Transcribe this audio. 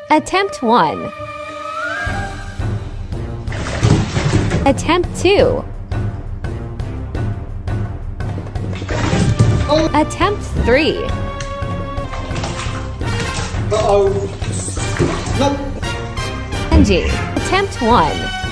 Attempt 1. Attempt 2. Oh. Attempt 3. Uh-oh. Nope. Angie. Attempt 1.